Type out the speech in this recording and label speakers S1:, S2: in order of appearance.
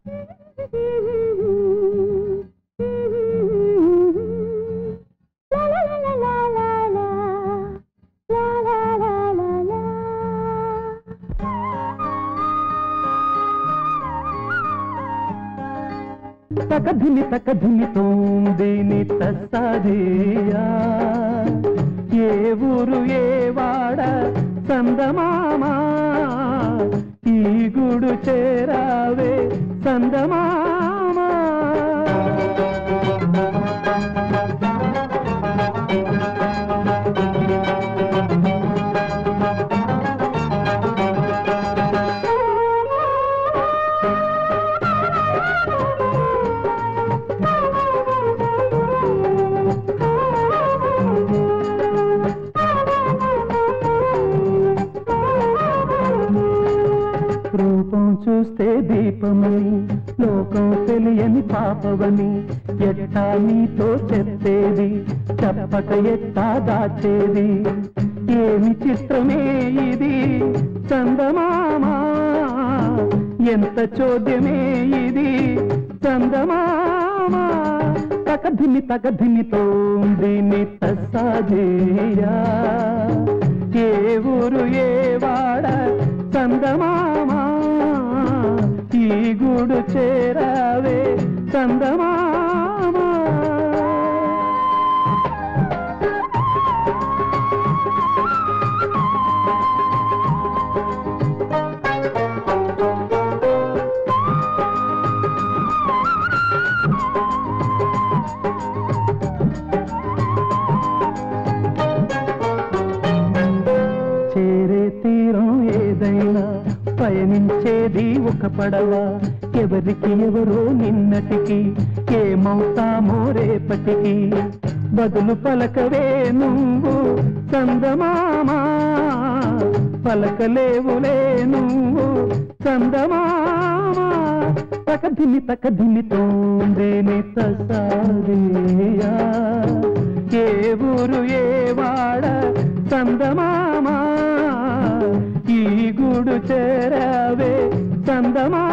S1: తక ధిమితోంది తస్సాదియా ఏ ఊరు ఏ వాడ సందమామా ఈ గుడు చేరావే సందమామా రూపం చూస్తే దీపమని లోకం తెలియని పాపవని ఎట్టా నీతో చెప్పేది చెప్పక ఎట్టా దాచేది ఏమి చిత్రమే ఇది చందమామా ఎంత చోద్యమే ఇది చందమామా తక ధిమితోంది తస్సాదియా ఏ ఊరు ఏ వాడ చందమామా ఈ గూడు చేరావే చందమామా చేరే తీరం ఏదైనా పయనించేది ఒక పడవ ఎవరికి ఎవరో నిన్నటికి ఏమవుతామో రేపటికి బదులు పలకవే నువ్వు చందమామా పలకలేవులే నువ్వు చందమామా తక ధిమితోంది తస్సాదియా ఏ ఊరు ఏ వాడ చందమామా ఈ గూడు చేరావే చందమా